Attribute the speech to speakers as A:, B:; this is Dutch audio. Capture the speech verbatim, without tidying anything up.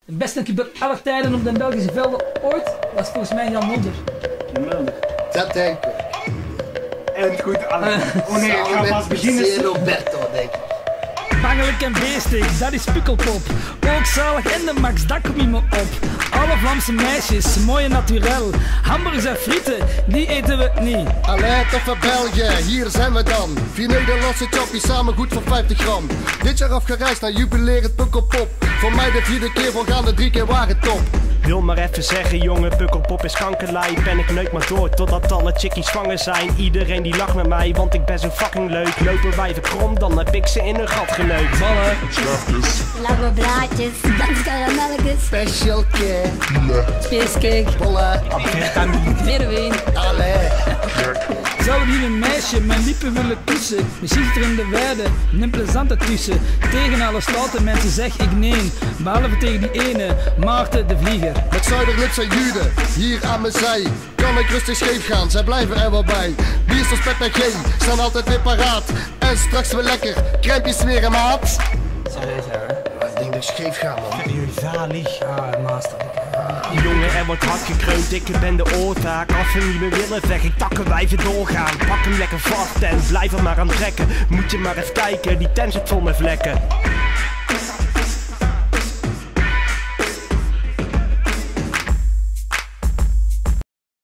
A: De beste keeper aller tijden op de Belgische velden ooit was volgens mij Jan Mulder.
B: Jan Mulder.
C: Dat denk ik.
B: En goed, Alex. Oh nee, ik ga pas beginnen.
C: Roberto, denk ik.
A: Bangelijk en beestig, dat is Pukkelpop. Ook zalig en de Max, dat komt niet meer op. Alle Vlaamse meisjes, mooie naturel. Hamburgers en frieten, die eten we niet.
C: Allee, toffe België, hier zijn we dan. Vier Nederlandse choppies samen goed voor vijftig gram. Dit jaar afgereisd naar jubilerend Pukkelpop. Voor mij de vierde keer, voor gaan de drie keer waren top.
D: Wil maar even zeggen, jongen, Pukkelpop is kankerlei. Ben ik neuk maar door, totdat alle chickies zwanger zijn. Iedereen die lacht met mij, want ik ben zo fucking leuk. Lopen wij verkrom, dan heb ik ze in hun gat geneukt.
A: Ballen,
E: Lauwe blaadjes, danskaramelletjes,
C: Special care,
E: spacecake,
C: bollen,
E: meerween.
C: allee.
A: zou hier een meisje mijn lippen willen kussen? Misschien zit er in de weide een plezante tussen. Tegen alle stoute mensen zeg ik nee. Behalve tegen die ene, Maarten de Vlieger.
C: Met Zuiderlips en Jude, hier aan mijn zij. Kan ik rustig scheef gaan, zij blijven er wel bij. Biersters, pet en G, staan altijd weer paraat. En straks weer lekker, crèmpjes smeren maat.
A: Serieus hè?
C: Ik denk dat ik scheef ga, man.
D: Jullie zalig.
A: Ah, master.
D: Jongen, er wordt hard gekreund, ik ben de oorzaak. Als ze niet meer willen, zeg ik takken wij weer doorgaan. Pak hem lekker vast en blijf er maar aan trekken. Moet je maar eens kijken, die tent zit vol met vlekken.